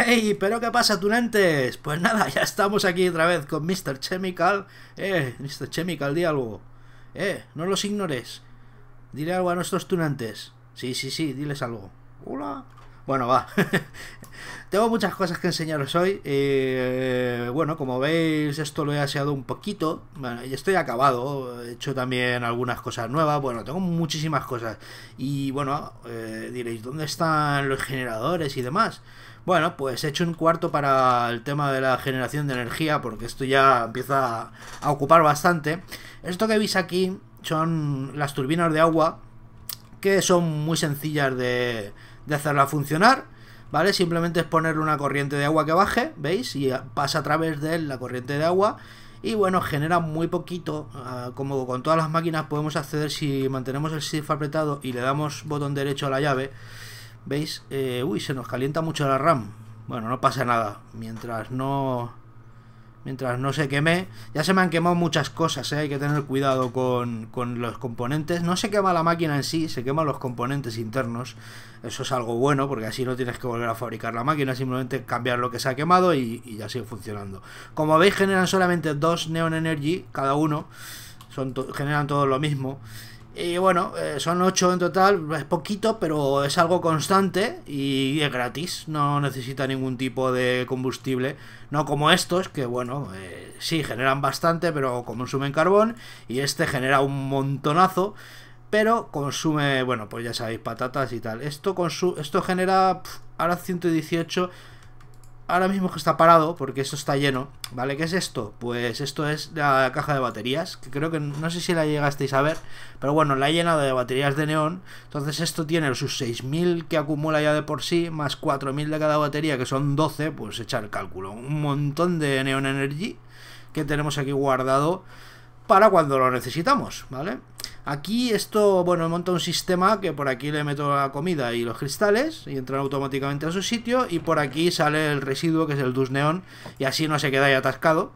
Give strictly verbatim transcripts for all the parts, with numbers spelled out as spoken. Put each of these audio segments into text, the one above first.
¡Hey! ¿Pero qué pasa, tunantes? Pues nada, ya estamos aquí otra vez con mister Chemical. Eh, mister Chemical, di algo. Eh, no los ignores. Dile algo a nuestros tunantes. Sí, sí, sí, diles algo. Hola. Bueno, va. Tengo muchas cosas que enseñaros hoy. Eh, bueno, como veis, esto lo he aseado un poquito. Bueno, y estoy acabado. He hecho también algunas cosas nuevas. Bueno, tengo muchísimas cosas. Y bueno, eh, diréis, ¿dónde están los generadores y demás? Bueno, pues he hecho un cuarto para el tema de la generación de energía, porque esto ya empieza a ocupar bastante. Esto que veis aquí son las turbinas de agua, que son muy sencillas de, de hacerla funcionar, ¿vale? Simplemente es ponerle una corriente de agua que baje, ¿veis? Y pasa a través de él la corriente de agua. Y bueno, genera muy poquito. Uh, como con todas las máquinas podemos acceder si mantenemos el shift apretado y le damos botón derecho a la llave. ¿Veis? Eh, uy, se nos calienta mucho la RAM. Bueno, no pasa nada. Mientras no... Mientras no se queme. Ya se me han quemado muchas cosas, ¿eh? Hay que tener cuidado con, con los componentes. No se quema la máquina en sí, se queman los componentes internos. Eso es algo bueno, porque así no tienes que volver a fabricar la máquina. Simplemente cambiar lo que se ha quemado y, y ya sigue funcionando. Como veis, generan solamente dos Neon Energy cada uno. Son to- generan todo lo mismo. Y bueno, eh, son ocho en total, es poquito, pero es algo constante y es gratis, no necesita ningún tipo de combustible, no como estos, que bueno, eh, sí, generan bastante, pero consumen carbón, y este genera un montonazo, pero consume, bueno, pues ya sabéis, patatas y tal. Esto, consu esto genera, pff, ahora ciento dieciocho... Ahora mismo que está parado, porque esto está lleno, ¿vale? ¿Qué es esto? Pues esto es la caja de baterías, que creo que no sé si la llegasteis a ver, pero bueno, la he llenado de baterías de neón. Entonces esto tiene sus seis mil que acumula ya de por sí, más cuatro mil de cada batería, que son doce, pues echar el cálculo. Un montón de Neon Energy que tenemos aquí guardado para cuando lo necesitamos, ¿vale? Aquí esto, bueno, he montado un sistema que por aquí le meto la comida y los cristales y entran automáticamente a su sitio, y por aquí sale el residuo, que es el Dus Neon, y así no se queda ahí atascado.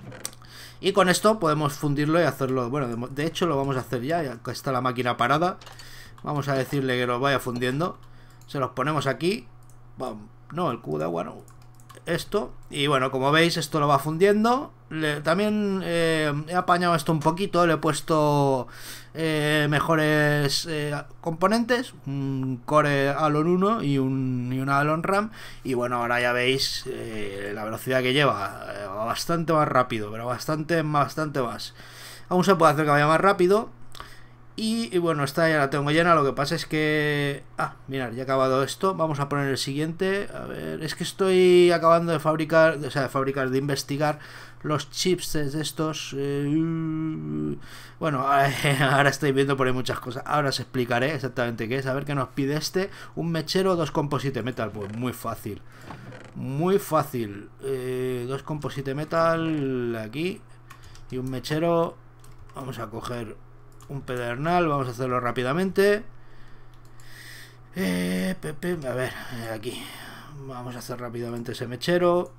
Y con esto podemos fundirlo y hacerlo, bueno, de, de hecho lo vamos a hacer ya, ya que está la máquina parada. Vamos a decirle que lo vaya fundiendo. Se los ponemos aquí. No, el cubo de agua no. Esto, y bueno, como veis, esto lo va fundiendo. Le, también eh, he apañado esto un poquito, le he puesto eh, mejores eh, componentes, un Core Alon uno y, un, y una Alon RAM. Y bueno, ahora ya veis eh, la velocidad que lleva, eh, va bastante más rápido, pero bastante, bastante más. Aún se puede hacer que vaya más rápido. Y, y bueno, esta ya la tengo llena. Lo que pasa es que... Ah, mirad, ya he acabado esto. Vamos a poner el siguiente. A ver, es que estoy acabando de fabricar, o sea, de fabricar, de investigar los chips de estos. Eh, bueno, ahora estoy viendo por ahí muchas cosas. Ahora os explicaré exactamente qué es. A ver qué nos pide este. Un mechero, dos composite metal. Pues muy fácil. Muy fácil. Eh, dos composite metal aquí. Y un mechero. Vamos a coger un pedernal, vamos a hacerlo rápidamente. Eh, pepe, a ver, aquí. Vamos a hacer rápidamente ese mechero.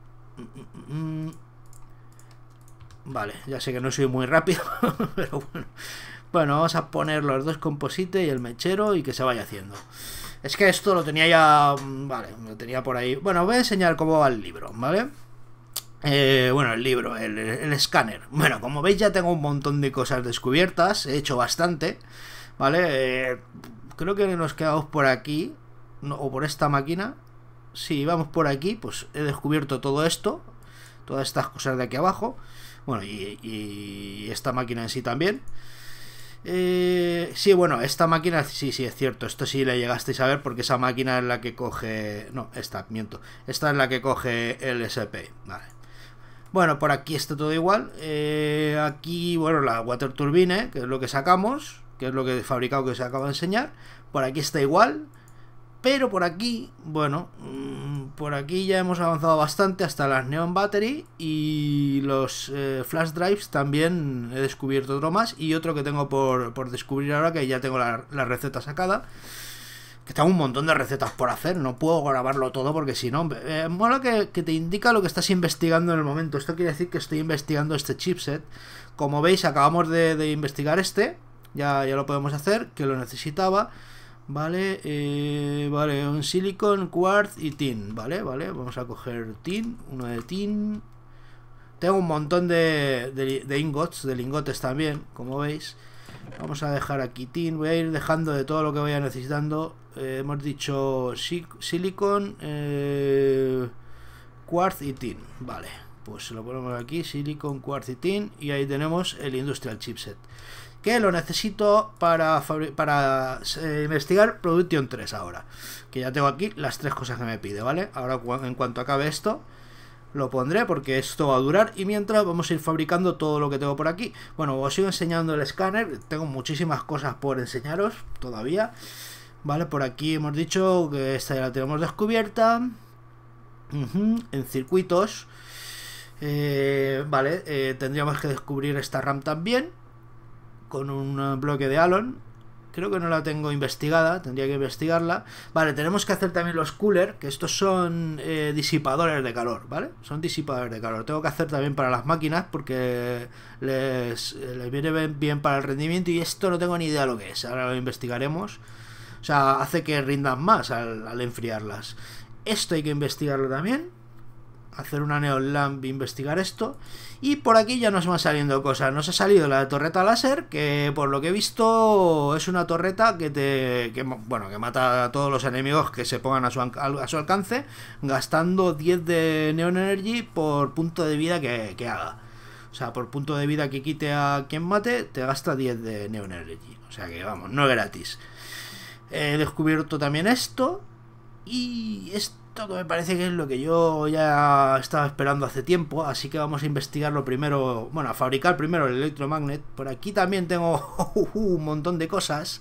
Vale, ya sé que no soy muy rápido, pero bueno. Bueno, vamos a poner los dos composite y el mechero y que se vaya haciendo. Es que esto lo tenía ya... Vale, lo tenía por ahí. Bueno, voy a enseñar cómo va el libro, ¿vale? Eh, bueno, el libro, el, el escáner. Bueno, como veis ya tengo un montón de cosas descubiertas. He hecho bastante, ¿vale? Eh, creo que nos quedamos por aquí, no, o por esta máquina. Sí, vamos por aquí. Pues he descubierto todo esto, todas estas cosas de aquí abajo. Bueno, y, y esta máquina en sí también. Eh, sí, bueno, esta máquina, sí, sí, es cierto. Esto sí le llegasteis a ver, porque esa máquina es la que coge... No, esta, miento. Esta es la que coge el S P, vale. Bueno, por aquí está todo igual. Eh, aquí, bueno, la water turbine, que es lo que sacamos, que es lo que he fabricado, que os acabo de enseñar. Por aquí está igual. Pero por aquí, bueno, mmm, por aquí ya hemos avanzado bastante hasta las Neon Battery. Y los eh, Flash Drives también he descubierto otro más. Y otro que tengo por, por descubrir ahora, que ya tengo la, la receta sacada. Que tengo un montón de recetas por hacer, no puedo grabarlo todo porque si no... Eh, mola que, que te indica lo que estás investigando en el momento. Esto quiere decir que estoy investigando este chipset. Como veis, acabamos de, de investigar este. Ya, ya lo podemos hacer, que lo necesitaba. Vale, eh, vale, un silicon, quartz y tin. Vale, vale, vamos a coger tin, uno de tin. Tengo un montón de, de, de ingots, de lingotes también, como veis. Vamos a dejar aquí tin, voy a ir dejando de todo lo que vaya necesitando. Eh, hemos dicho si, silicon, eh, quartz y tin. Vale, pues lo ponemos aquí, silicon, quartz y tin. Y ahí tenemos el industrial chipset, que lo necesito para, para eh, investigar Production tres ahora. Que ya tengo aquí las tres cosas que me pide, ¿vale? Ahora en cuanto acabe esto, lo pondré porque esto va a durar. Y mientras vamos a ir fabricando todo lo que tengo por aquí. Bueno, os sigo enseñando el escáner. Tengo muchísimas cosas por enseñaros todavía. Vale, por aquí hemos dicho que esta ya la tenemos descubierta. Uh-huh, en circuitos. Eh, vale, eh, tendríamos que descubrir esta RAM también, con un bloque de Alon. Creo que no la tengo investigada, tendría que investigarla. Vale, tenemos que hacer también los cooler, que estos son eh, disipadores de calor, ¿vale? Son disipadores de calor. Tengo que hacer también para las máquinas porque les, les viene bien para el rendimiento, y esto no tengo ni idea lo que es. Ahora lo investigaremos. O sea, hace que rindan más al, al enfriarlas. Esto hay que investigarlo también. Hacer una neon lamp e investigar esto. Y por aquí ya nos van saliendo cosas. Nos ha salido la torreta láser, que por lo que he visto es una torreta que te que, bueno, que mata a todos los enemigos que se pongan a su, a su alcance, gastando diez de Neon Energy por punto de vida que, que haga. O sea, por punto de vida que quite a quien mate, te gasta diez de Neon Energy. O sea que vamos, no es gratis. He descubierto también esto. Y esto que me parece que es lo que yo ya estaba esperando hace tiempo. Así que vamos a investigarlo primero. Bueno, a fabricar primero el electromagnet. Por aquí también tengo un montón de cosas.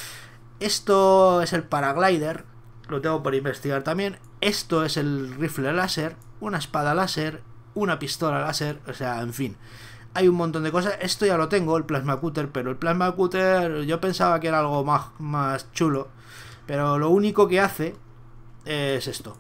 Esto es el paraglider, lo tengo por investigar también. Esto es el rifle láser, una espada láser, una pistola láser. O sea, en fin, hay un montón de cosas. Esto ya lo tengo, el plasma cutter. Pero el plasma cutter yo pensaba que era algo más, más chulo. Pero lo único que hace es esto.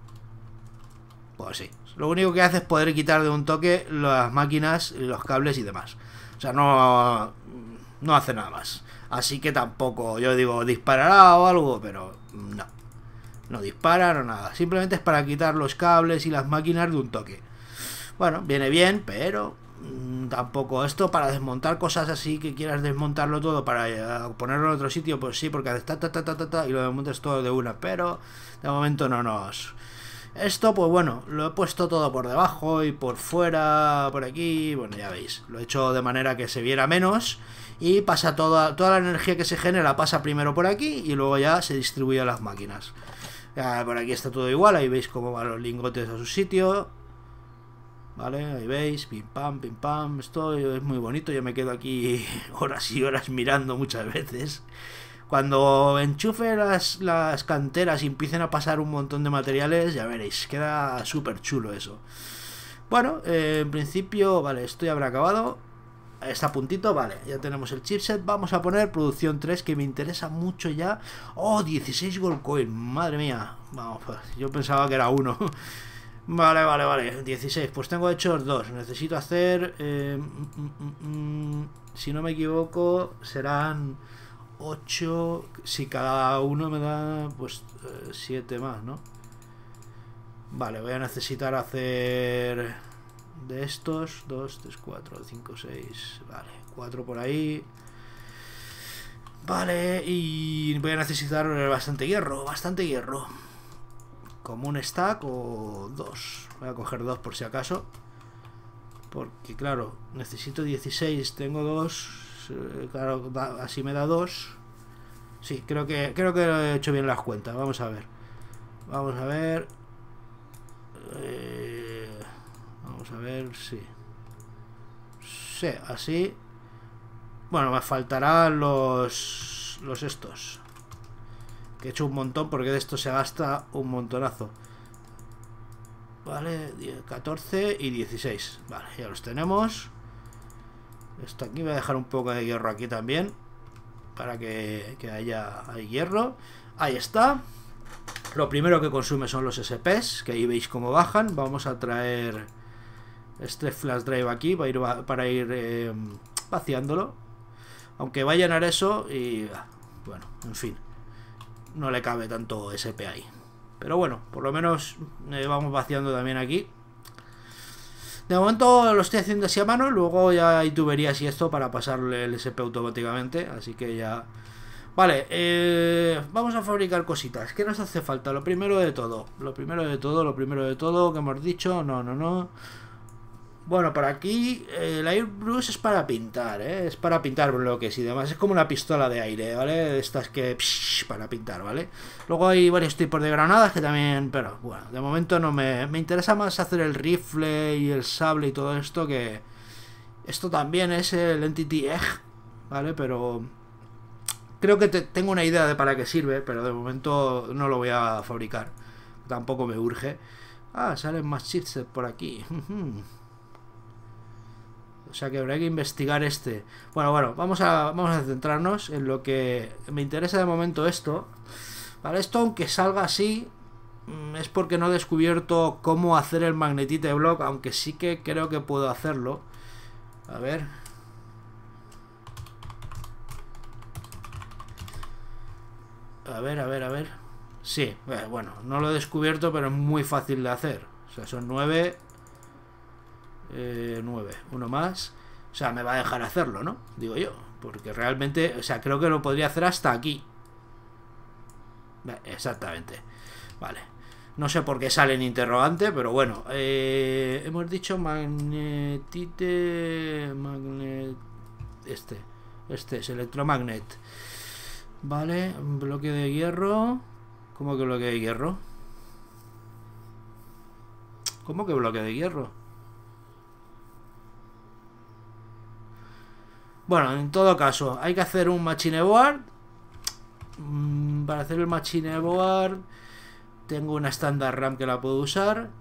Pues sí, lo único que hace es poder quitar de un toque las máquinas, los cables y demás. O sea, no, no hace nada más. Así que tampoco, yo digo, disparará o algo, pero no. No dispara, no nada. Simplemente es para quitar los cables y las máquinas de un toque. Bueno, viene bien, pero mmm, tampoco. Esto para desmontar cosas así, que quieras desmontarlo todo para eh, ponerlo en otro sitio, pues sí, porque haces ta ta ta ta ta, ta y lo desmontas todo de una. Pero de momento no nos... Esto, pues bueno, lo he puesto todo por debajo y por fuera, por aquí. Bueno, ya veis, lo he hecho de manera que se viera menos. Y pasa toda, toda la energía que se genera pasa primero por aquí y luego ya se distribuye a las máquinas. Ya, por aquí está todo igual, ahí veis cómo van los lingotes a su sitio. Vale, ahí veis, pim pam, pim pam. Esto es muy bonito, yo me quedo aquí horas y horas mirando muchas veces. Cuando enchufe las, las canteras y empiecen a pasar un montón de materiales, ya veréis, queda súper chulo eso. Bueno, eh, en principio, vale, esto ya habrá acabado. Está a puntito, vale, ya tenemos el chipset. Vamos a poner producción tres, que me interesa mucho ya. Oh, dieciséis gold coin, madre mía. Vamos, pues, yo pensaba que era uno. Vale, vale, vale, dieciséis, pues tengo hechos dos. Necesito hacer, eh, mm, mm, mm, si no me equivoco, serán ocho. Si cada uno me da, pues, siete más, ¿no? Vale, voy a necesitar hacer... de estos, dos, tres, cuatro, cinco, seis, vale, cuatro por ahí. Vale, y voy a necesitar bastante hierro, bastante hierro. Como un stack o dos. Voy a coger dos por si acaso. Porque claro, necesito dieciséis, tengo dos. Claro, así me da dos. Sí, creo que, creo que he hecho bien las cuentas, vamos a ver. Vamos a ver. Eh... Vamos a ver, sí. Sí, así. Bueno, me faltarán los... Los estos. Que he hecho un montón porque de esto se gasta un montonazo. Vale, catorce y dieciséis. Vale, ya los tenemos. Esto aquí voy a dejar un poco de hierro aquí también. Para que, que haya hay hierro. Ahí está. Lo primero que consume son los S Ps, que ahí veis cómo bajan. Vamos a traer... este flash drive aquí para ir, para ir eh, vaciándolo. Aunque va a llenar eso y... bueno, en fin. no le cabe tanto S P ahí. Pero bueno, por lo menos eh, vamos vaciando también aquí. De momento lo estoy haciendo así a mano, luego ya hay tuberías y esto para pasarle el S P automáticamente, así que ya... Vale, eh, vamos a fabricar cositas. ¿Qué nos hace falta? Lo primero de todo, lo primero de todo, lo primero de todo que hemos dicho, no, no, no. Bueno, por aquí eh, el Airbrush es para pintar, ¿eh? Es para pintar bloques y demás. Es como una pistola de aire, ¿vale? De estas que... Psh, para pintar, ¿vale? Luego hay varios tipos de granadas que también... Pero bueno, de momento no me... Me interesa más hacer el rifle y el sable y todo esto que... Esto también es el Entity Egg, ¿vale? Pero... Creo que te, tengo una idea de para qué sirve, pero de momento no lo voy a fabricar. Tampoco me urge. Ah, salen más chipsets por aquí. O sea que habrá que investigar este. Bueno, bueno, vamos a, vamos a centrarnos en lo que me interesa de momento esto. Vale, esto aunque salga así, es porque no he descubierto cómo hacer el Magnetite Block, aunque sí que creo que puedo hacerlo. A ver... A ver, a ver, a ver. Sí, bueno, no lo he descubierto, pero es muy fácil de hacer. O sea, son nueve. Eh, nueve. Uno más. O sea, me va a dejar hacerlo, ¿no? Digo yo. Porque realmente, o sea, creo que lo podría hacer hasta aquí. Exactamente. Vale. No sé por qué sale en interrogante, pero bueno. Eh, hemos dicho magnetite... Magnet... Este. Este es electromagnet. Vale, bloque de hierro. ¿Cómo que bloque de hierro? ¿Cómo que bloque de hierro? Bueno, en todo caso, hay que hacer un machine board. Para hacer el machine board tengo una standard RAM que la puedo usar.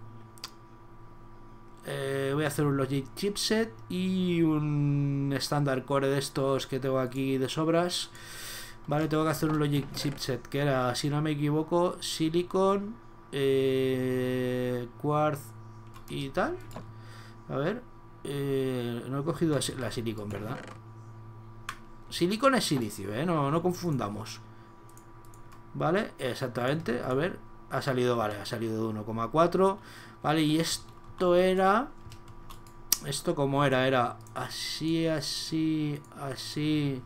Eh, voy a hacer un Logic chipset y un standard core de estos que tengo aquí de sobras. Vale, tengo que hacer un Logic chipset que era, si no me equivoco, silicon, eh, quartz y tal. A ver, eh, no he cogido la silicon, ¿verdad? Silicon es silicio, ¿eh? No, no confundamos. Vale, exactamente. A ver, ha salido, vale, ha salido de uno coma cuatro. Vale, y esto era... Esto como era, era así, así, así...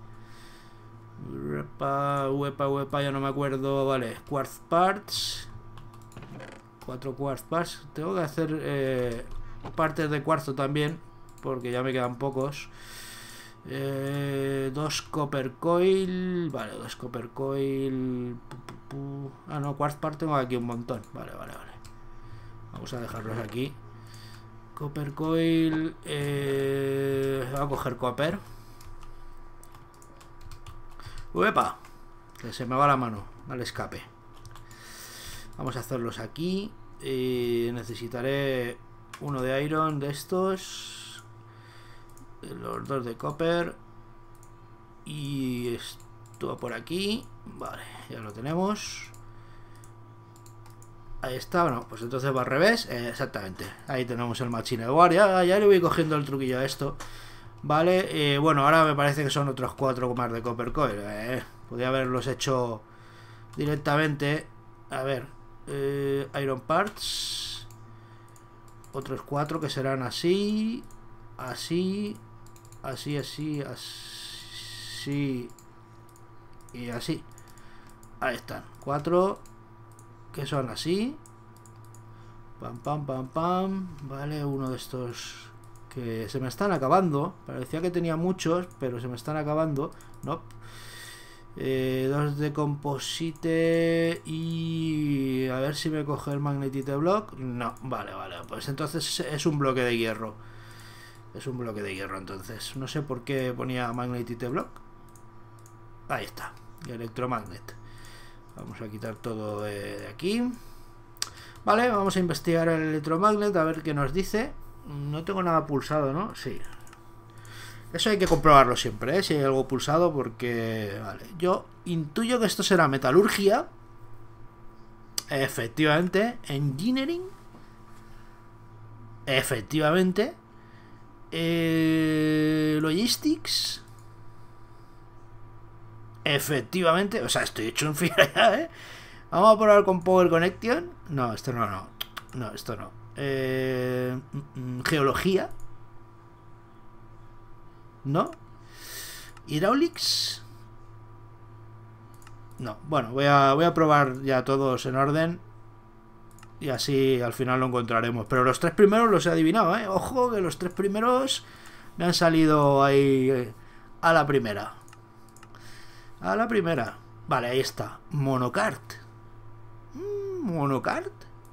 Wepa, wepa, wepa, ya no me acuerdo. Vale, quartz parts. Cuatro quartz parts. Tengo que hacer eh, partes de cuarzo también, porque ya me quedan pocos. Eh, dos copper coil. Vale, dos copper coil. Ah, no, quartz part tengo aquí un montón. Vale, vale, vale. Vamos a dejarlos aquí. Copper coil. Eh, voy a coger copper. ¡Uepa! Que se me va la mano al escape. Vamos a hacerlos aquí. Eh, necesitaré uno de iron de estos. Los dos de copper. Y esto por aquí. Vale, ya lo tenemos. Ahí está, bueno, pues entonces va al revés. Eh, exactamente. Ahí tenemos el machine board. Ya, ya le voy cogiendo el truquillo a esto. Vale, eh, bueno, ahora me parece que son otros cuatro más de copper coil. Eh, podría haberlos hecho directamente. A ver, eh, iron parts. Otros cuatro que serán así, así, así, así, así y así. Ahí están, cuatro que son así. Pam, pam, pam, pam. Vale, uno de estos... que se me están acabando. Parecía que tenía muchos, pero se me están acabando. No. Eh, dos de composite y... a ver si me coge el Magnetite Block. No, vale, vale. Pues entonces es un bloque de hierro. Es un bloque de hierro, entonces. No sé por qué ponía Magnetite Block. Ahí está. Electromagnet. Vamos a quitar todo de, de aquí. Vale, vamos a investigar el electromagnet a ver qué nos dice. No tengo nada pulsado, ¿no? Sí. Eso hay que comprobarlo siempre, ¿eh? Si hay algo pulsado, porque... Vale, yo intuyo que esto será metalurgia. Efectivamente. Engineering. Efectivamente. Eh... Logistics. Efectivamente, o sea, estoy hecho un fiera ya, ¿eh? Vamos a probar con Power Connection. No, esto no, no. No, esto no. Eh, geología. ¿No? Hydraulics. No, bueno, voy a, voy a probar ya todos en orden. Y así al final lo encontraremos. Pero los tres primeros los he adivinado, ¿eh? Ojo que los tres primeros me han salido ahí eh, a la primera. A la primera. Vale, ahí está. Monocart. Mm, Monocart.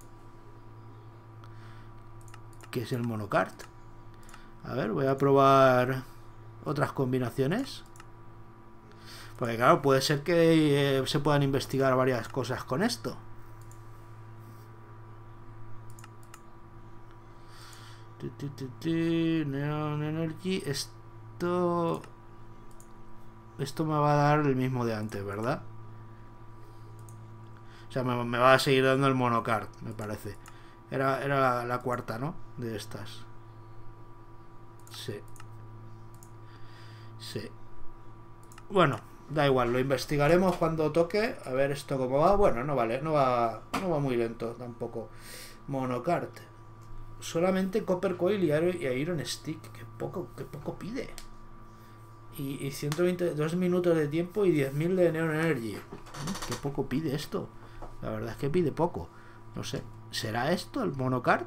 ¿Qué es el monocart? A ver, voy a probar otras combinaciones. Porque claro, puede ser que eh, se puedan investigar varias cosas con esto. Neon Energy. Esto... Esto me va a dar el mismo de antes, ¿verdad? O sea, me, me va a seguir dando el monocard, me parece. Era, era la, la cuarta, ¿no? De estas. Sí. Sí. Bueno, da igual, lo investigaremos cuando toque. A ver esto cómo va. Bueno, no vale, no va, no va muy lento tampoco. Monocard. Solamente Copper Coil y Iron Stick. Que poco, que poco pide. Y, y ciento veintidós minutos de tiempo y diez mil de Neon Energy. Que poco pide esto. La verdad es que pide poco. No sé. ¿Será esto el monocard?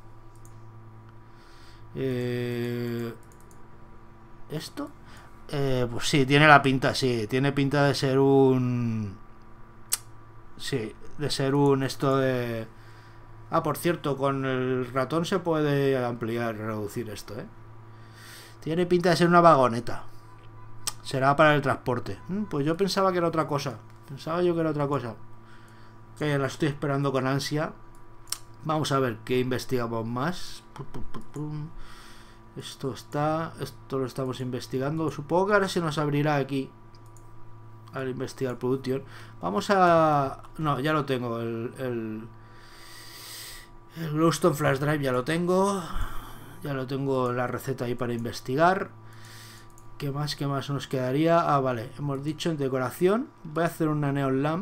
Eh, ¿Esto? Eh, pues sí, tiene la pinta, sí. Tiene pinta de ser un... Sí, de ser un esto de... Ah, por cierto, con el ratón se puede ampliar, reducir esto, ¿eh? Tiene pinta de ser una vagoneta. Será para el transporte. Pues yo pensaba que era otra cosa. Pensaba yo que era otra cosa. Que la estoy esperando con ansia. Vamos a ver qué investigamos más. Esto está... Esto lo estamos investigando. Supongo que ahora se nos abrirá aquí. Al investigar Production. Vamos a... No, ya lo tengo. El... El, el Glowstone Flash Drive ya lo tengo. Ya lo tengo la receta ahí para investigar. ¿Qué más? ¿Qué más nos quedaría? Ah, vale. Hemos dicho en decoración. Voy a hacer una Neon Lamp.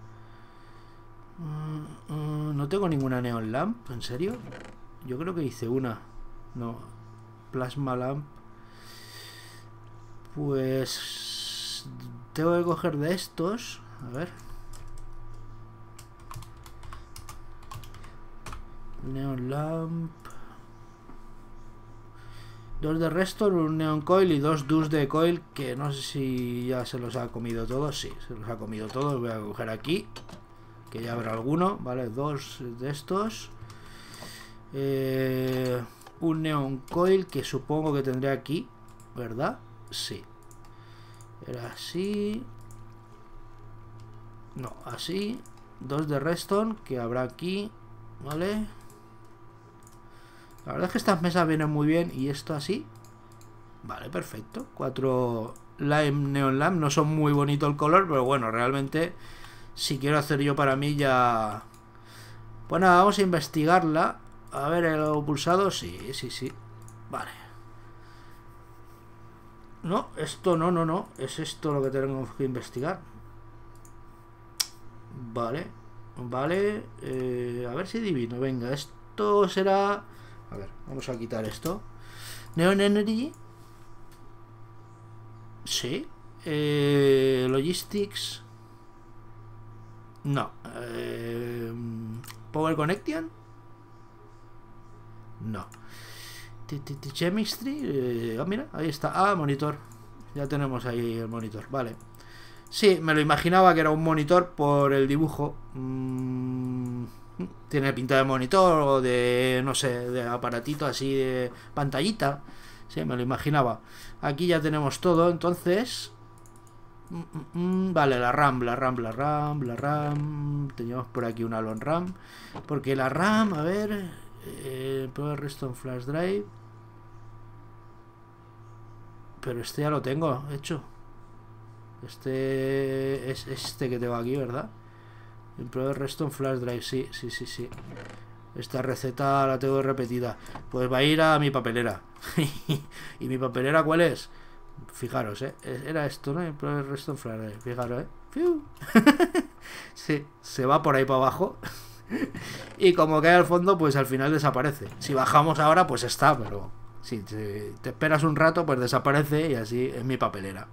Uh, uh, no tengo ninguna Neon Lamp. ¿En serio? Yo creo que hice una. No. Plasma Lamp. Pues... Tengo que coger de estos. A ver. Neon Lamp. Dos de Restore, un Neon Coil y dos Dus de Coil, que no sé si ya se los ha comido todos. Sí, se los ha comido todos. Voy a coger aquí, que ya habrá alguno. Vale, dos de estos. Eh, un Neon Coil que supongo que tendré aquí, ¿verdad? Sí. Era así. No, así. Dos de Redstone que habrá aquí. Vale. La verdad es que estas mesas vienen muy bien. Y esto así. Vale, perfecto. Cuatro Lime Neon Lamp. No son muy bonito el color, pero bueno, realmente si quiero hacer yo para mí ya... Pues nada, vamos a investigarla. A ver, el pulsado. Sí, sí, sí. Vale. No, esto no, no, no. Es esto lo que tenemos que investigar. Vale. Vale. Eh, a ver si adivino. Venga, esto será... A ver, vamos a quitar esto. Neon Energy. Sí. Eh, Logistics. No. Eh, Power Connection. No. Chemistry. Eh, oh, mira, ahí está. Ah, monitor. Ya tenemos ahí el monitor. Vale. Sí, me lo imaginaba que era un monitor por el dibujo. Mm, tiene pinta de monitor o de, no sé, de aparatito así de pantallita. Sí, me lo imaginaba. Aquí ya tenemos todo, entonces... Mm, mm, vale, la RAM, la RAM, la RAM, la RAM... Teníamos por aquí una Alon RAM. Porque la RAM, a ver... Eh, Power Redstone Flash Drive... Pero este ya lo tengo hecho. Este es este que tengo aquí, ¿verdad? El Power Redstone Flash Drive, sí, sí, sí, sí. Esta receta la tengo repetida. Pues va a ir a mi papelera. ¿Y mi papelera cuál es? Fijaros, ¿eh? Era esto, ¿no? El Redstone Flare, fijaros, ¿eh? ¡Fiu! Sí, se va por ahí para abajo. Y como cae al fondo, pues al final desaparece. Si bajamos ahora, pues está, pero si te, te esperas un rato, pues desaparece y así es mi papelera.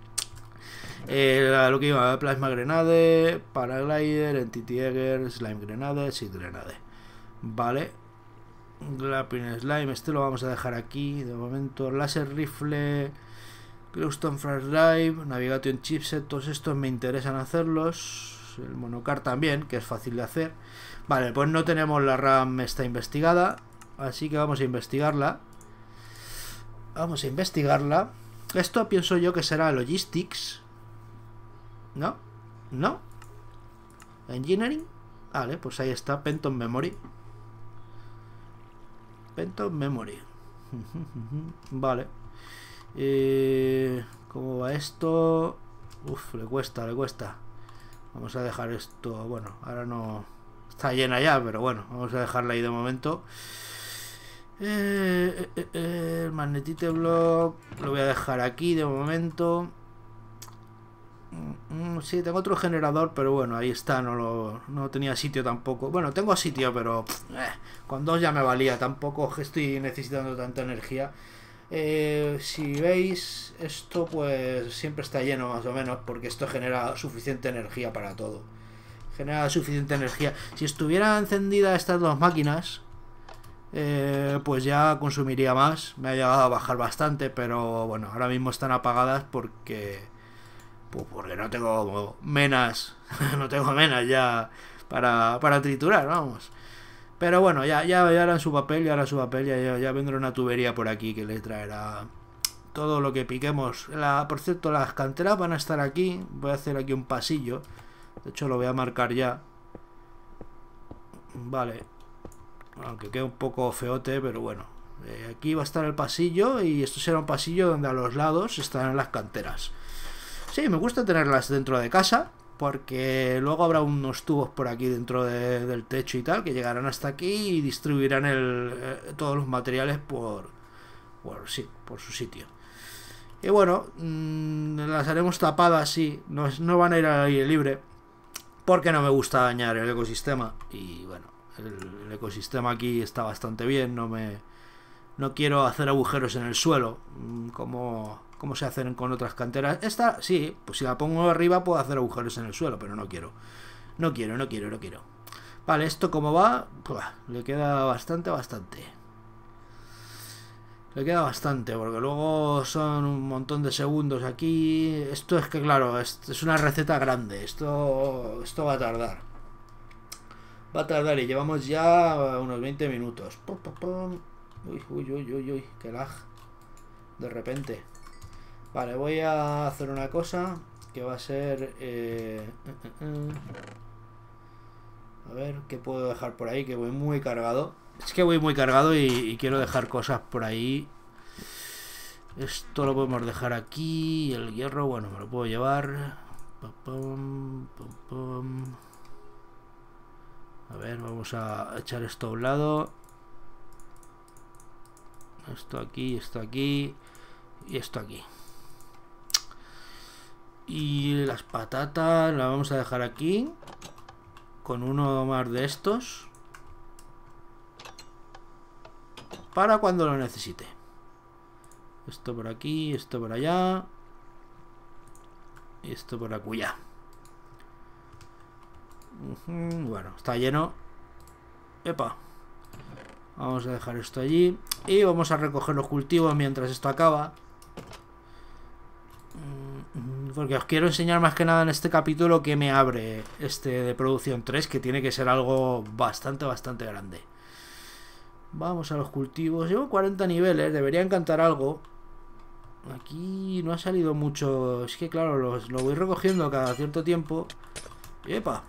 Eh, lo que iba, Plasma Grenade, Paraglider, Entity Egger, Slime Grenade, Seed Grenade. Vale. Glapping Slime, este lo vamos a dejar aquí de momento. Laser Rifle, Glowstone Flash Drive, Navigation Chipset, todos estos me interesan hacerlos. El Monocar también, que es fácil de hacer. Vale, pues no tenemos la RAM esta investigada, así que vamos a investigarla. Vamos a investigarla. Esto pienso yo que será Logistics. ¿No? ¿No? Engineering. Vale, pues ahí está, Penton Memory. Penton Memory. Vale. Eh, ¿Cómo va esto? Uf, le cuesta, le cuesta. Vamos a dejar esto. Bueno, ahora no está llena ya, pero bueno, vamos a dejarla ahí de momento. Eh, eh, eh, el Magnetite Block lo voy a dejar aquí de momento. Mm, sí, tengo otro generador, pero bueno, ahí está, no lo no tenía sitio tampoco. Bueno, tengo sitio, pero eh, con dos ya me valía. Tampoco estoy necesitando tanta energía. Eh, si veis, esto pues siempre está lleno más o menos, porque esto genera suficiente energía para todo. Genera suficiente energía. Si estuviera encendida estas dos máquinas, eh, pues ya consumiría más. Me ha llegado a bajar bastante, pero bueno, ahora mismo están apagadas porque... Pues porque no tengo menas. No tengo menas ya para, para triturar, vamos. Pero bueno, ya, ya, ya harán su papel, ya harán su papel, ya, ya, ya vendrá una tubería por aquí que le traerá todo lo que piquemos. La, por cierto, las canteras van a estar aquí. Voy a hacer aquí un pasillo. De hecho, lo voy a marcar ya. Vale. Aunque quede un poco feote, pero bueno. Eh, aquí va a estar el pasillo y esto será un pasillo donde a los lados estarán las canteras. Sí, me gusta tenerlas dentro de casa, porque luego habrá unos tubos por aquí dentro de, del techo y tal, que llegarán hasta aquí y distribuirán el, eh, todos los materiales por, por, sí, por su sitio. Y bueno, mmm, las haremos tapadas, sí, no, no van a ir al aire libre, porque no me gusta dañar el ecosistema. Y bueno, el, el ecosistema aquí está bastante bien, no me... No quiero hacer agujeros en el suelo, como... como se hacen con otras canteras. Esta, sí, pues si la pongo arriba puedo hacer agujeros en el suelo, pero no quiero. No quiero, no quiero, no quiero. Vale, esto como va, pues, le queda bastante, bastante. Le queda bastante, porque luego son un montón de segundos aquí. Esto es que, claro, es, es una receta grande. Esto, esto va a tardar. Va a tardar y llevamos ya unos veinte minutos. Pum, pum, pum. Uy, uy, uy, uy, uy, qué lag. De repente. Vale, voy a hacer una cosa que va a ser... Eh, eh, eh, a ver, ¿qué puedo dejar por ahí? Que voy muy cargado. Es que voy muy cargado y, y quiero dejar cosas por ahí. Esto lo podemos dejar aquí. El hierro, bueno, me lo puedo llevar. Pum, pum, pum. A ver, vamos a echar esto a un lado. Esto aquí, esto aquí. Y esto aquí. Y las patatas las vamos a dejar aquí. Con uno más de estos. Para cuando lo necesite. Esto por aquí, esto por allá. Y esto por acullá. Uh-huh. Bueno, está lleno. Epa. Vamos a dejar esto allí. Y vamos a recoger los cultivos mientras esto acaba. Porque os quiero enseñar más que nada en este capítulo que me abre este de producción tres, que tiene que ser algo bastante, bastante grande. Vamos a los cultivos. Llevo cuarenta niveles, debería encantar algo. Aquí no ha salido mucho. Es que claro, los, lo voy recogiendo cada cierto tiempo. ¡Epa!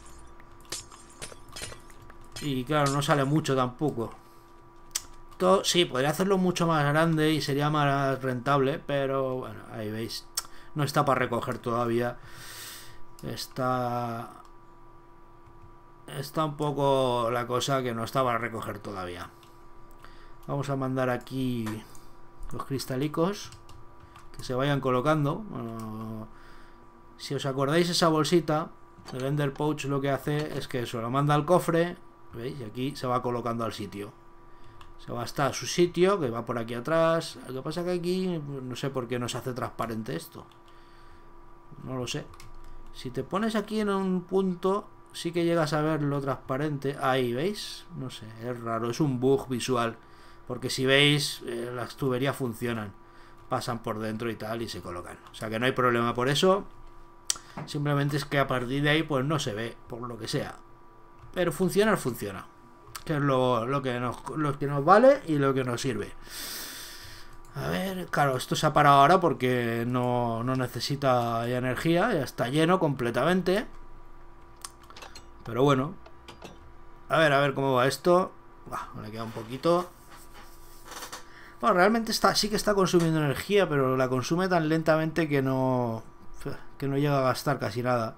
Y claro, no sale mucho tampoco. Todo, sí, podría hacerlo mucho más grande y sería más rentable, pero bueno, ahí veis. No está para recoger todavía. Está... Está un poco la cosa que no está para recoger todavía. Vamos a mandar aquí los cristalicos, que se vayan colocando. Bueno, si os acordáis, esa bolsita, el Ender Pouch lo que hace es que eso lo manda al cofre, ¿veis? Y aquí se va colocando al sitio. Se va hasta a su sitio, que va por aquí atrás. Lo que pasa que aquí, no sé por qué no se hace transparente esto. No lo sé. Si te pones aquí en un punto, sí que llegas a ver lo transparente. Ahí, ¿veis? No sé, es raro, es un bug visual. Porque si veis, eh, las tuberías funcionan. Pasan por dentro y tal y se colocan. O sea que no hay problema por eso. Simplemente es que a partir de ahí pues no se ve, por lo que sea. Pero funcionar, funciona. Que es lo, lo, que nos, lo que nos vale y lo que nos sirve. A ver, claro, esto se ha parado ahora porque no, no necesita ya energía. Ya está lleno completamente. Pero bueno. A ver, a ver cómo va esto. Bah, me le queda un poquito. Bueno, realmente está, sí que está consumiendo energía, pero la consume tan lentamente que no... que no llega a gastar casi nada.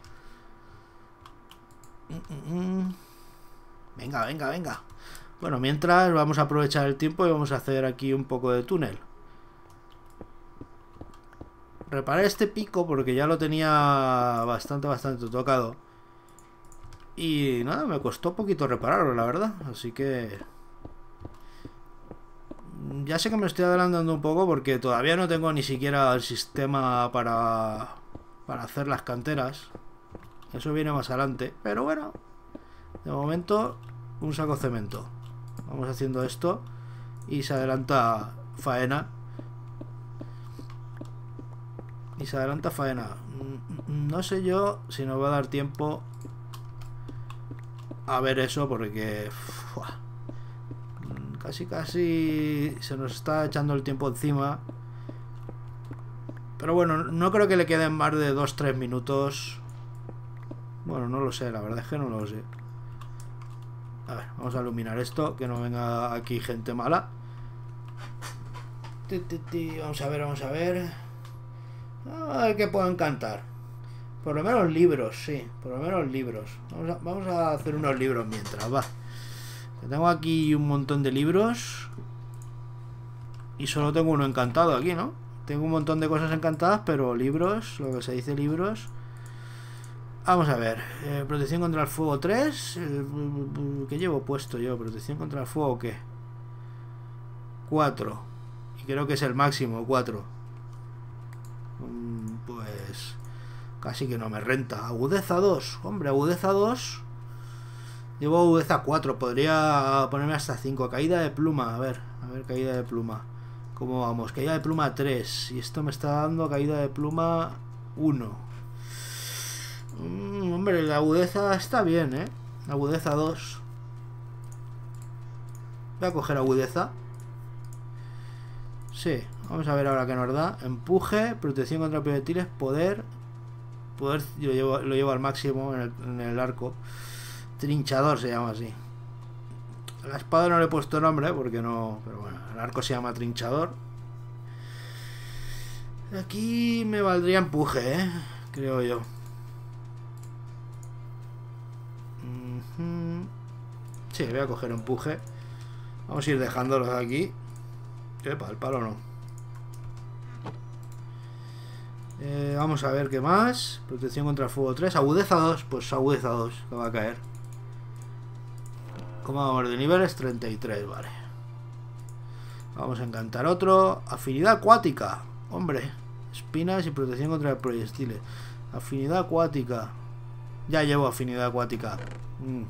Venga, venga, venga. Bueno, mientras vamos a aprovechar el tiempo y vamos a hacer aquí un poco de túnel. Reparé este pico porque ya lo tenía bastante, bastante tocado. Y nada, me costó poquito repararlo, la verdad. Así que... ya sé que me estoy adelantando un poco porque todavía no tengo ni siquiera el sistema para, para hacer las canteras. Eso viene más adelante. Pero bueno, de momento, un saco de cemento. Vamos haciendo esto y se adelanta faena. Y se adelanta faena. No sé yo si nos va a dar tiempo a ver eso porque... ¡fua! Casi casi se nos está echando el tiempo encima. Pero bueno, no creo que le queden más de dos tres minutos. Bueno, no lo sé, la verdad es que no lo sé. A ver, vamos a iluminar esto, que no venga aquí gente mala. Vamos a ver, vamos a ver. A ver qué puedan cantar. Por lo menos libros, sí, por lo menos libros. Vamos a, vamos a hacer unos libros mientras, va. Tengo aquí un montón de libros. Y solo tengo uno encantado aquí, ¿no? Tengo un montón de cosas encantadas, pero libros, lo que se dice libros. Vamos a ver. Eh, protección contra el fuego tres. Eh, ¿Qué llevo puesto yo? Protección contra el fuego, ¿qué? cuatro. Y creo que es el máximo, cuatro. Mm, pues... casi que no me renta. Agudeza dos. Hombre, agudeza dos... llevo agudeza cuatro, podría ponerme hasta cinco. Caída de pluma, a ver, a ver, caída de pluma. ¿Cómo vamos? Caída de pluma tres. Y esto me está dando caída de pluma uno. Mm, hombre, la agudeza está bien, ¿eh? Agudeza dos. Voy a coger agudeza. Sí, vamos a ver ahora qué nos da. Empuje, protección contra proyectiles, poder. Poder, yo lo llevo, lo llevo al máximo en el, en el arco. Trinchador se llama así. A la espada no le he puesto nombre porque no... pero bueno, el arco se llama trinchador. Aquí me valdría empuje, ¿eh? Creo yo. Sí, voy a coger empuje. Vamos a ir dejándolos aquí. Epa, el palo no. Eh, vamos a ver qué más. Protección contra el fuego tres. Agudeza dos. Pues agudeza dos, que va a caer. ¿Cómo vamos de niveles? treinta y tres, vale. Vamos a encantar otro. Afinidad acuática. Hombre. Espinas y protección contra proyectiles. Afinidad acuática. Ya llevo afinidad acuática. Mm.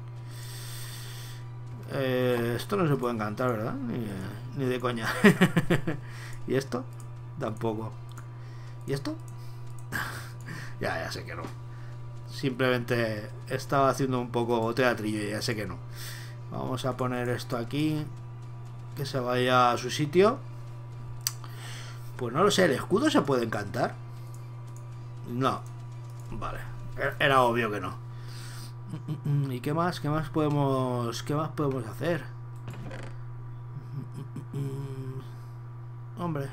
Eh, esto no se puede encantar, ¿verdad? Ni, ni de coña. ¿Y esto? Tampoco. ¿Y esto? Ya, ya sé que no. Simplemente estaba haciendo un poco teatrillo y ya sé que no. Vamos a poner esto aquí. Que se vaya a su sitio. Pues no lo sé, ¿el escudo se puede encantar? No. Vale. Era obvio que no. ¿Y qué más? ¿Qué más podemos... qué más podemos hacer? Hombre.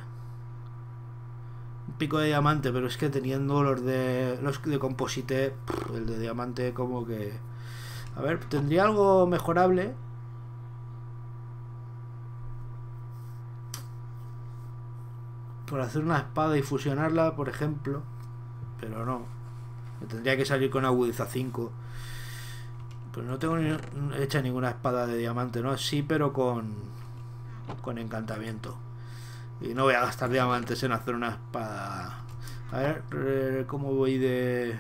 Un pico de diamante, pero es que teniendo los de... los de composite, el de diamante como que... A ver, ¿tendría algo mejorable? por hacer una espada y fusionarla, por ejemplo. Pero no. Me tendría que salir con agudeza cinco. Pues no tengo ni hecha ninguna espada de diamante, ¿no? Sí, pero con con encantamiento. Y no voy a gastar diamantes en hacer una espada. A ver, ¿cómo voy de...?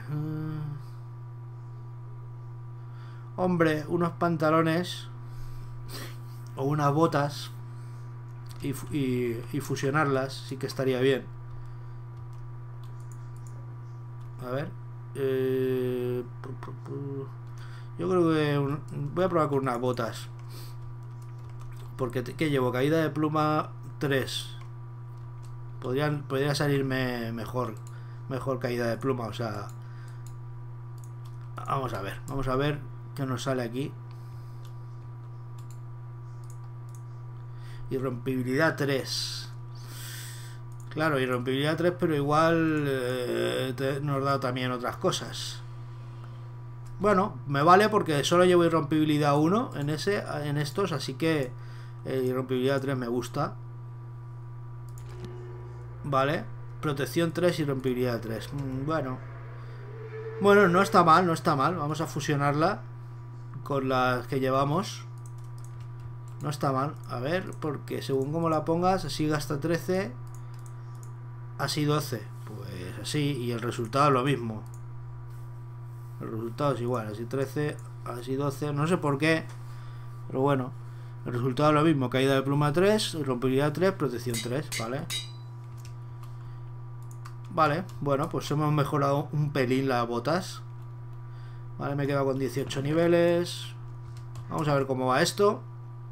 Hombre, unos pantalones o unas botas y, y, y fusionarlas sí que estaría bien. A ver. Eh, yo creo que un, voy a probar con unas botas. Porque ¿qué llevo? Caída de pluma tres. Podrían, podría salirme mejor. Mejor caída de pluma, o sea. Vamos a ver, vamos a ver qué nos sale aquí. Irrompibilidad tres. Claro, irrompibilidad tres, pero igual eh, te, nos da también otras cosas. Bueno, me vale porque solo llevo irrompibilidad uno en ese, en estos, así que eh, irrompibilidad tres me gusta. Vale, protección tres, irrompibilidad tres. Mm, bueno. Bueno, no está mal, no está mal. Vamos a fusionarla con las que llevamos. No está mal. A ver, porque según como la pongas, así gasta trece, así doce. Pues así, y el resultado es lo mismo. El resultado es igual, así trece, así doce. No sé por qué, pero bueno. El resultado es lo mismo. Caída de pluma tres, irrompibilidad tres, protección tres, ¿vale? Vale, bueno, pues hemos mejorado un pelín las botas. Vale, me he quedado con dieciocho niveles. Vamos a ver cómo va esto.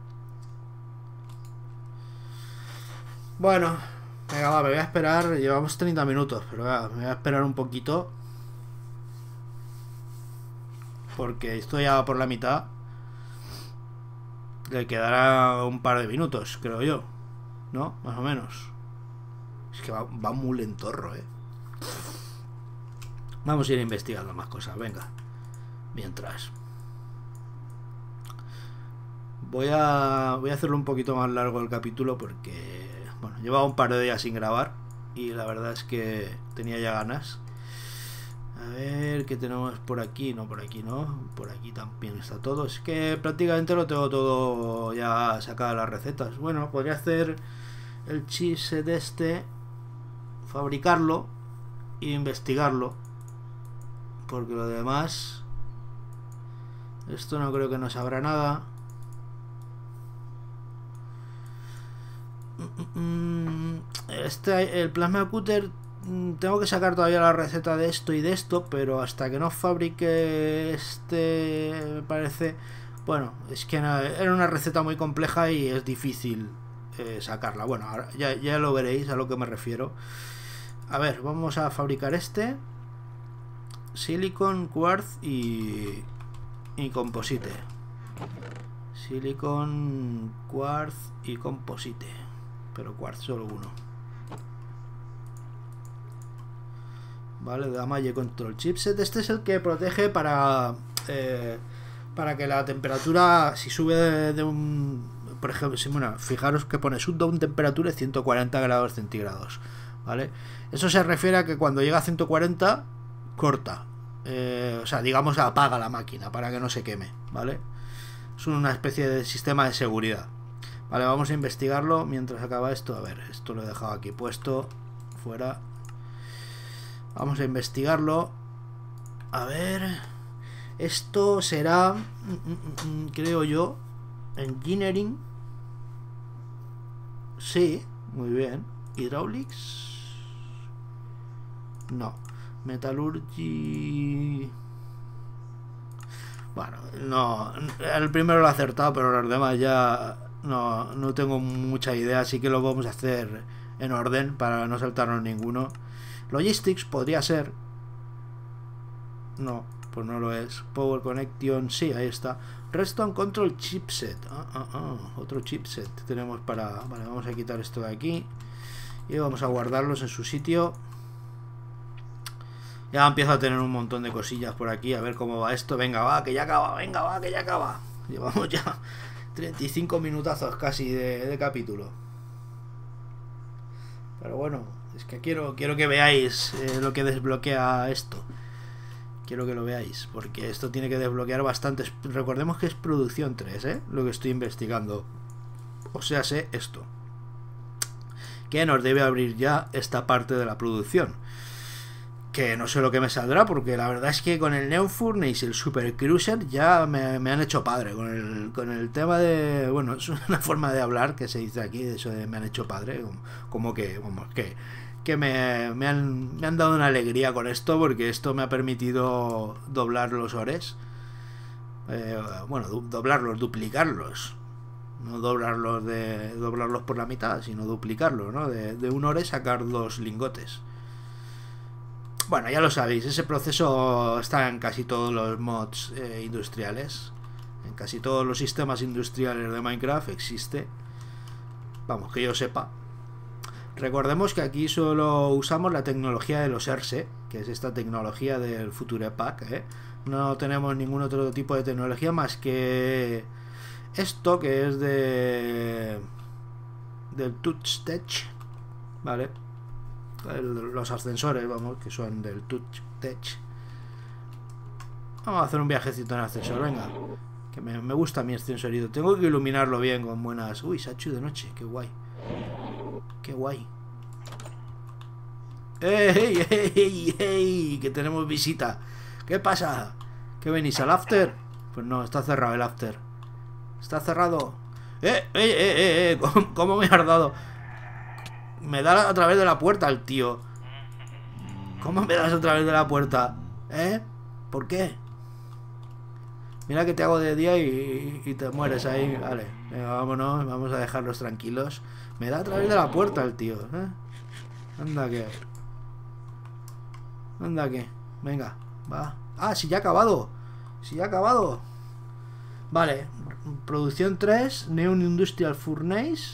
Bueno, venga, va, me voy a esperar. Llevamos treinta minutos, pero va, me voy a esperar un poquito. Porque estoy ya por la mitad. Le quedará un par de minutos, creo yo. ¿No? Más o menos. Es que va, va muy lentorro, eh. Vamos a ir investigando más cosas, venga. Mientras. Voy a, voy a hacerlo un poquito más largo el capítulo porque, bueno, llevaba un par de días sin grabar y la verdad es que tenía ya ganas. A ver, ¿qué tenemos por aquí? No, por aquí no. Por aquí también está todo. Es que prácticamente lo tengo todo ya sacado las recetas. Bueno, podría hacer el chipset de este, fabricarlo e investigarlo, porque lo demás, esto no creo que nos sabrá nada. Este, el plasma cutter, tengo que sacar todavía la receta de esto y de esto, pero hasta que no fabrique este, me parece, bueno, es que era una receta muy compleja y es difícil eh, sacarla. Bueno, ahora ya, ya lo veréis a lo que me refiero. A ver, vamos a fabricar este. Silicon, quartz y, y composite. Silicon, quartz y composite. Pero quartz solo uno. Vale, Damaye Control Chipset. Este es el que protege para eh, para que la temperatura, si sube de, de un, por ejemplo, si, bueno, fijaros que pone shutdown temperatura de ciento cuarenta grados centígrados, ¿vale? Eso se refiere a que cuando llega a ciento cuarenta corta, eh, o sea, digamos, apaga la máquina para que no se queme, ¿vale? Es una especie de sistema de seguridad. Vale, vamos a investigarlo mientras acaba esto. A ver, esto lo he dejado aquí puesto, fuera. Vamos a investigarlo. A ver, esto será, creo yo, engineering. Sí, muy bien. Hydraulics. No. Metallurgy. Bueno, no. El primero lo he acertado, pero los demás ya no, no tengo mucha idea, así que lo vamos a hacer en orden para no saltarnos ninguno. Logistics podría ser. No, pues no lo es. Power Connection, sí, ahí está. Redstone Control Chipset. Ah, ah, ah, otro chipset tenemos para... Vale, vamos a quitar esto de aquí y vamos a guardarlos en su sitio. Ya empiezo a tener un montón de cosillas por aquí. A ver cómo va esto. Venga, va, que ya acaba. Venga, va, que ya acaba. Llevamos ya treinta y cinco minutazos casi de, de capítulo. Pero bueno, Es que quiero, quiero que veáis eh, lo que desbloquea esto. Quiero que lo veáis, porque esto tiene que desbloquear bastantes. Recordemos que es producción tres, ¿eh? Lo que estoy investigando. O sea, sé esto. Que nos debe abrir ya esta parte de la producción. Que no sé lo que me saldrá, porque la verdad es que con el Neon Furnace y el Super Cruiser ya me, me han hecho padre. Con el, con el tema de... Bueno, es una forma de hablar que se dice aquí, eso de me han hecho padre. Como, como que... Como que que me, me, han, me han dado una alegría con esto, porque esto me ha permitido doblar los ores. Eh, bueno, du doblarlos, duplicarlos. No doblarlos de doblarlos por la mitad, sino duplicarlos, ¿no? De, de un ore sacar dos lingotes. Bueno, ya lo sabéis, ese proceso está en casi todos los mods eh, industriales. En casi todos los sistemas industriales de Minecraft existe. Vamos, que yo sepa. Recordemos que aquí solo usamos la tecnología de los E R S E, que es esta tecnología del Future Pack, ¿eh? No tenemos ningún otro tipo de tecnología más que esto, que es de del Touch Tech, ¿vale? El, los ascensores, vamos, que son del Touch Tech. Vamos a hacer un viajecito en ascensor, venga. Que me, me gusta mi ascensorito. Tengo que iluminarlo bien con buenas... Uy, se ha hecho de noche, qué guay. Qué guay. ¡Ey, ey, ey, ey! Que tenemos visita. ¿Qué pasa? ¿Qué venís al after? Pues no, está cerrado el after. Está cerrado. ¡Eh, eh, eh, eh! eh! ¿Cómo, cómo me has dado? Me da a través de la puerta el tío. ¿Cómo me das a través de la puerta? ¿Eh? ¿Por qué? Mira que te hago de día y, y te mueres ahí. Vale, venga, vámonos, vamos a dejarlos tranquilos. Me da a través de la puerta el tío, ¿eh? Anda que... Anda que... Venga, va. Ah, si ya ha acabado. Si ya ha acabado. Vale, producción tres, Neon Industrial Furnace.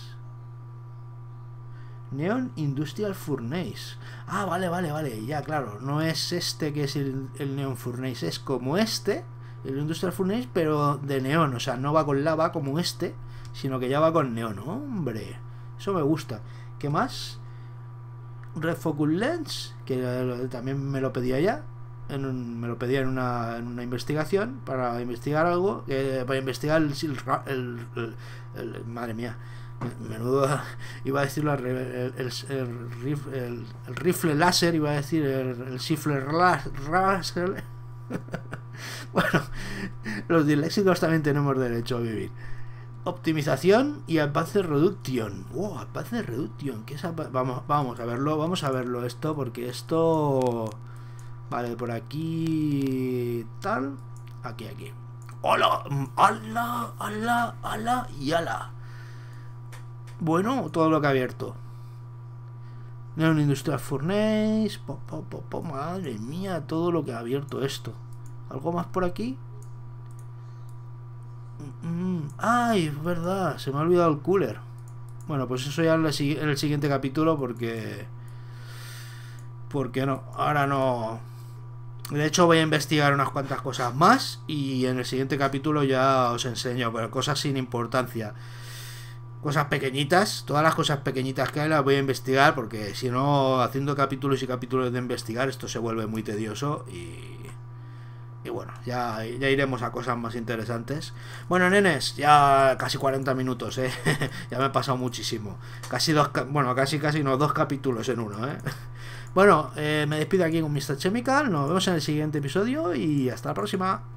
Neon Industrial Furnace. Ah, vale, vale, vale. Ya, claro, no es este que es el, el Neon Furnace. Es como este, el Industrial Furnace, pero de neón. O sea, no va con lava como este, sino que ya va con neón. Hombre, eso me gusta. ¿Qué más? Red Focus Lens, que también me lo pedía ya. En un, me lo pedía en una, en una investigación para investigar algo, eh, para investigar el, el, el, el, el madre mía, menudo, iba a decir el, el, el, el, el rifle láser, iba a decir el, el rifle láser. Bueno, los disléxicos también tenemos derecho a vivir. Optimización y Advanced Reduction. Wow, Advanced Reduction. ¿Qué es? Vamos, vamos a verlo, vamos a verlo esto, porque esto... Vale, por aquí... Tal... Aquí, aquí. ¡Hola! ¡Hala! ¡Hala! ¡Hala! ¡Y ala! Bueno, todo lo que ha abierto. Neon Industrial Furnace... Po, po, po, po, madre mía, todo lo que ha abierto esto. ¿Algo más por aquí? Mm, ¡ay! Es verdad, se me ha olvidado el cooler. Bueno, pues eso ya en el siguiente capítulo, porque... Porque no, ahora no... De hecho voy a investigar unas cuantas cosas más y en el siguiente capítulo ya os enseño, pero cosas sin importancia. Cosas pequeñitas, todas las cosas pequeñitas que hay las voy a investigar, porque si no, haciendo capítulos y capítulos de investigar, esto se vuelve muy tedioso y... Y bueno, ya, ya iremos a cosas más interesantes. Bueno, nenes, ya casi cuarenta minutos, ¿eh? Ya me he pasado muchísimo. Casi dos, bueno, casi casi no, dos capítulos en uno, ¿eh? Bueno, eh, me despido aquí con mister Chemical. Nos vemos en el siguiente episodio y hasta la próxima.